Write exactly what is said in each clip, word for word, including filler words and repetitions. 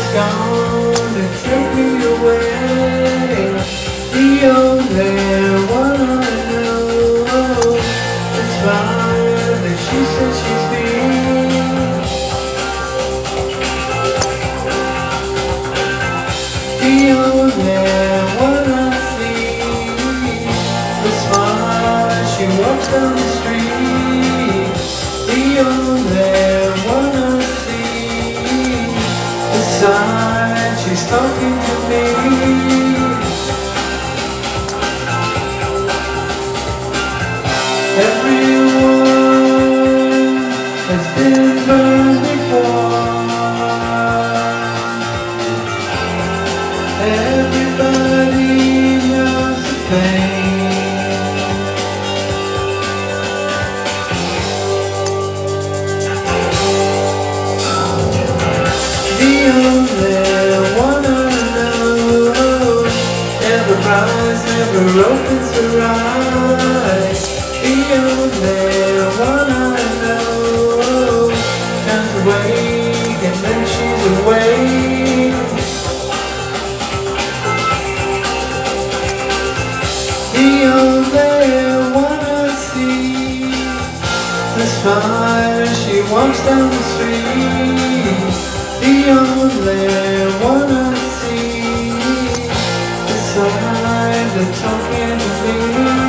gone and took me away. The only one I know is fire that she said she's been. The only one I see is fire. She walks down the street. The only one I see is sign. She's talking to me. Everyone has been burned before. Everybody knows the pain. The only one I know never cries, never opens her eyes. The only one I know turns away and then she's away. The only one I see is fire. She walks down the street. The only one I see is sign that talking to me.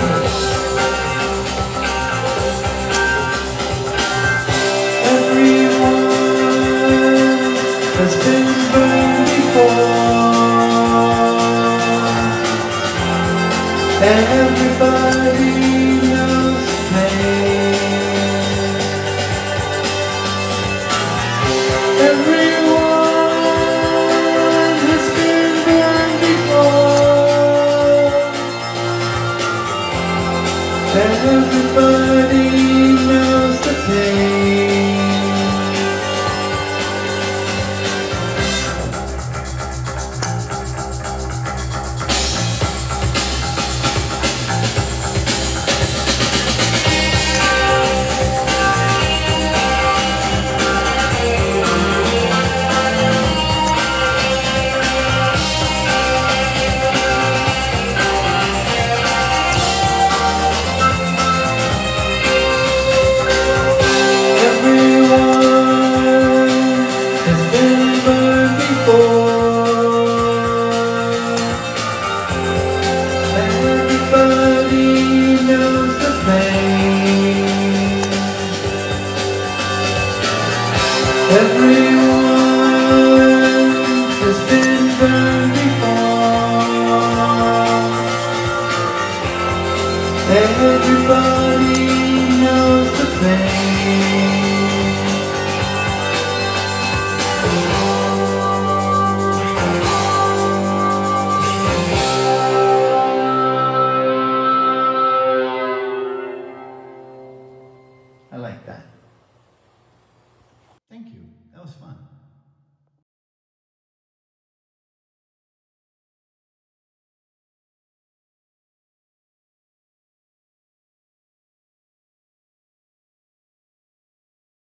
Has been burned before. Everybody knows pain. Everyone